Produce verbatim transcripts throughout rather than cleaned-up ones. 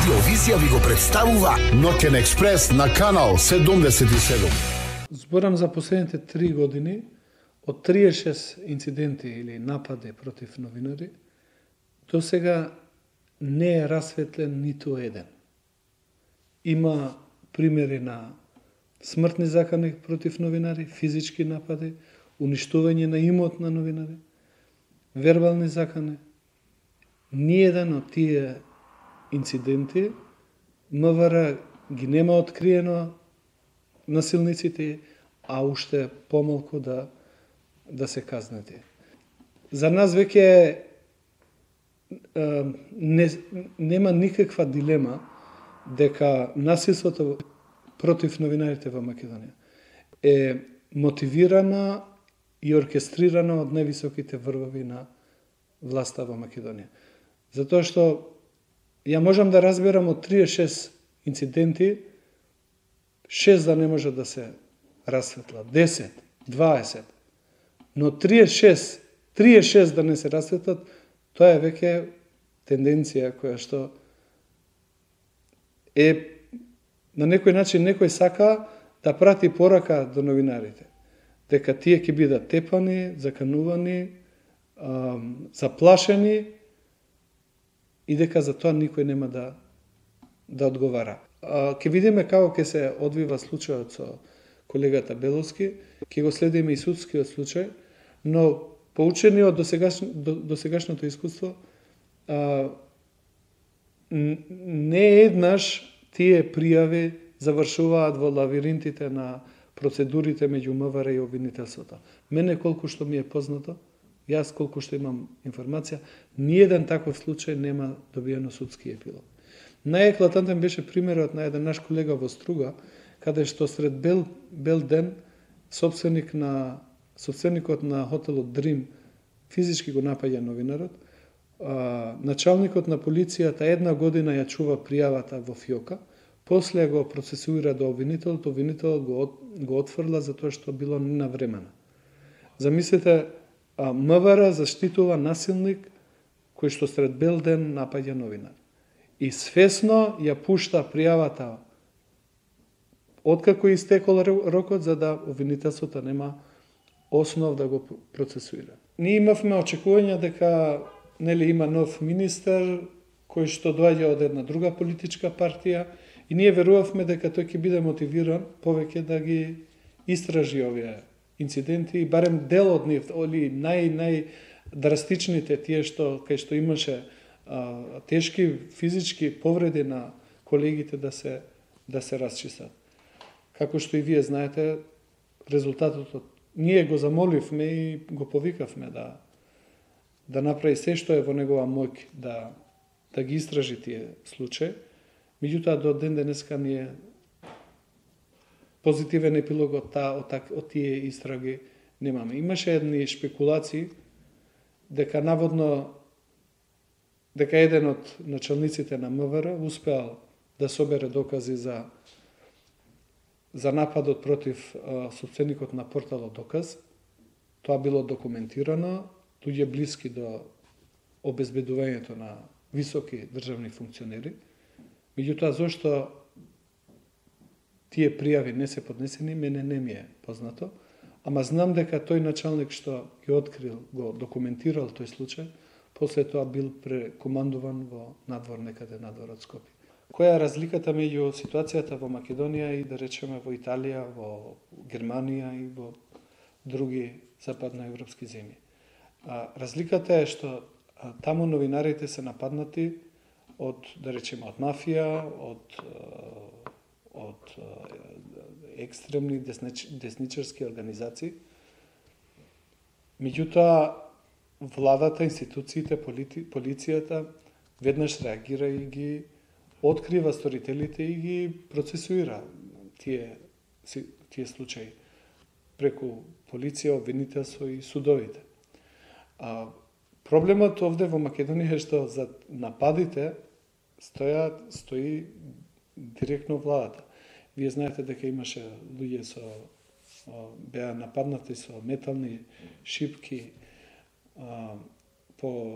Радиовизија ви го представува Ноќен експрес на канал седумдесет и седум. Зборам за последните три години, од триесет и шест инциденти или напади против новинари, до сега не е расветлен ниту еден. Има примери на смртни закани против новинари, физички напади, уништување на имот на новинари, вербални закани. Ниеден од тие инциденти МВР ги нема откриено насилниците, а уште помалку да да се казнети. За нас веќе не, нема никаква дилема дека насилството против новинарите во Македонија е мотивирана и оркестрирана од највисоките врвови на власта во Македонија. Затоа што ја можам да разберам од триесет и шест инциденти, шест да не може да се расветла, десет, дваесет, но триесет и шест, триесет и шест да не се расветлат, тоа е веќе тенденција која што е на некој начин некој сака да прати порака до новинарите, дека тие ќе бидат тепани, заканувани, заплашени и дека за тоа никој нема да да одговара. Ќе видиме како ќе се одвива случајот со колегата Беловски, ќе го следиме и судскиот случај, но поучени од досегашно, до, досегашното искуство, а, не еднаш тие пријави завршуваат во лавиринтите на процедурите меѓу МВР и обвинителството. Мене колку што ми е познато, јас колку што имам информација, ниеден таков случај нема добиено судски епилог. Најеклатантен беше примерот на еден наш колега во Струга, каде што сред бел, бел ден собственик на собственикот на хотелот Дрим физички го напаѓа новинарот. А, началникот на полицијата една година ја чува пријавата во фиока, после го процесуира до обвинителот, обвинителот го, от, го отфрла затоа што било ненавремено. Замислете, а, МВР заштитува насилник кој што сред бел ден напаѓа новинар. И свесно ја пушта пријавата откако истекол рокот, за да обвинителството нема основ да го процесуира. Ние имавме очекување дека нели има нов министер кој што доаѓа од една друга политичка партија и ние верувавме дека тој ќе биде мотивиран повеќе да ги истражи овие инциденти и барем дел од нив, или нај нај драстичните тие што кај што имаше а, тешки физички повреди на колегите да се да се расчистат. Како што и вие знаете, резултатот од ние го замоливме и го повикавме да да направи се што е во негова моќ да да ги истражи тие случаи. Меѓутоа до ден денеска ние позитивен епилог од таа од, од тие истраги немаме. Имаше едни шпекулации дека наводно дека еден од началниците на МВР успеал да собере докази за за нападот против а, собственикот на порталот Доказ. Тоа било документирано, луѓе блиски до обезбедувањето на високи државни функционери. Меѓутоа, зошто тие пријави не се поднесени, мене не ми е познато, ама знам дека тој началник што ги открил, го документирал тој случај, после тоа бил прекомандуван во надвор некаде надвор од Скопје. Која е разликата меѓу ситуацијата во Македонија и да речеме во Италија, во Германија и во други западноевропски земји? А, разликата е што а, таму новинарите се нападнати од, да речеме, од мафија, од, од екстремни деснич, десничарски организации. Меѓутоа, владата, институциите, полити, полицијата веднаш реагира и ги открива сторителите и ги процесуира тие, тие случаи преку полиција, обвинителство и судовите. А, проблемот овде во Македонија е што за нападите стоја, стои директно владата. Вие знаете дека имаше луѓе со беа нападнати со метални шипки а, по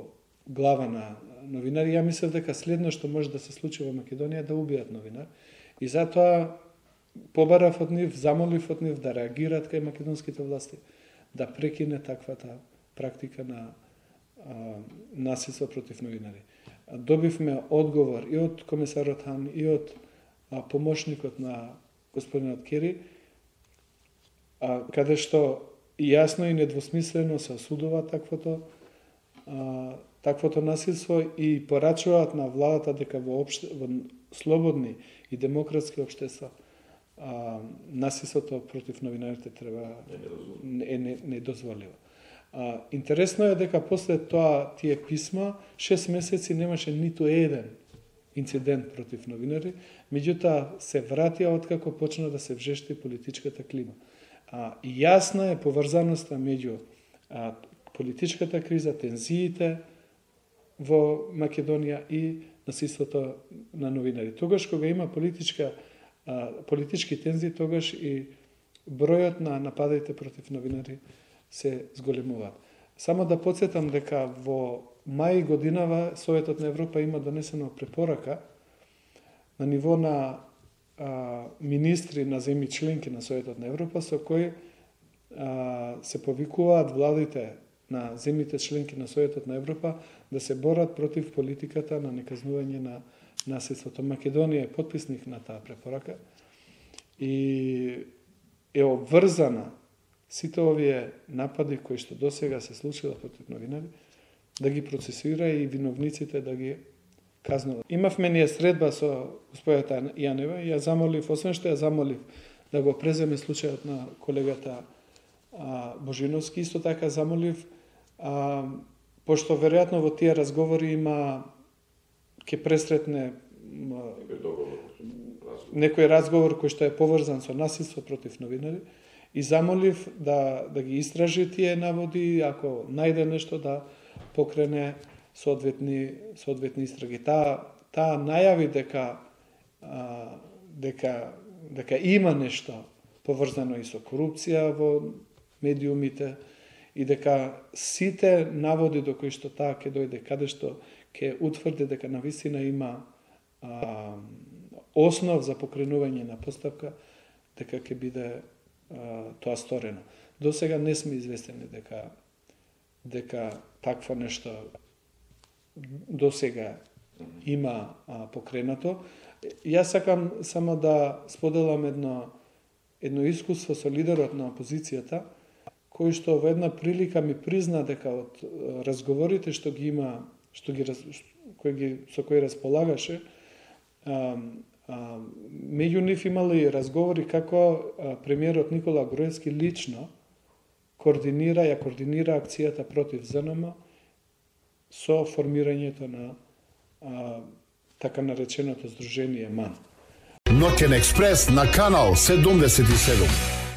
глава на новинари, ја мислев дека следно што може да се случи во Македонија е да убијат новинар. И затоа побарав од нив, замолив од нив да реагираат кај македонските власти, да прекине таквата практика на а, насилство против новинари. Добивме одговор и од комисарот Хан, и од а, помошникот на господинот Кери, а, каде што јасно и недвосмислено се осудува таквото а, таквото насилство и порачуваат на владата дека во, обште, во слободни и демократски општества а, насилството против новинарите треба е недозволиво. А, интересно е дека после тоа тие писма шест месеци немаше ниту еден инцидент против новинари, меѓутоа се вратија откако почна да се вжешти политичката клима. А, и јасна е поврзаноста меѓу а, политичката криза, тензиите во Македонија и насилството на новинари. Тогаш кога има политичка а, политички тензии, тогаш и бројот на нападите против новинари се зголемуваат. Само да подсетам дека во мај годинава Советот на Европа има донесена препорака на ниво на а, министри на земји членки на Советот на Европа, со кој а, се повикуваат владите на земјите членки на Советот на Европа да се борат против политиката на неказнување на насилството. Македонија е потписник на таа препорака и е обврзана сите овие напади кои што досега се случила против новинари да ги процесира и виновниците да ги казнува. Имавме ние средба со господјата Јанева и ја замолив, освен што ја замолив да го преземе случајот на колегата а, Божиновски, исто така замолив а, пошто веројатно во тие разговори има ќе пресретне некој разговор кој што е поврзан со насилство против новинари и замолив да да ги истражи тие наводи, ако најде нешто да покрене соодветни соодветни истраги. Таа таа најави дека а, дека дека има нешто поврзано и со корупција во медиумите и дека сите наводи до кои што таа ќе дојде, каде што ќе утврди дека навистина има а, основ за покренување на постапка, дека ќе биде а, тоа сторено. До сега не сме известени дека дека такво нешто до сега има а, покренато. Јас сакам само да споделам едно едно искуство со лидерот на опозицијата, кој што во една прилика ми призна дека од разговорите што ги има, што ги кои ги со кои располагаше, а, а, меѓу нив имали разговори како а, премиерот Никола Груевски лично координира, ја координира акцијата против ЗНМ со формирањето на а, така нареченото Сдружение МАН. Ноќен експрес на канал седумдесет и седум.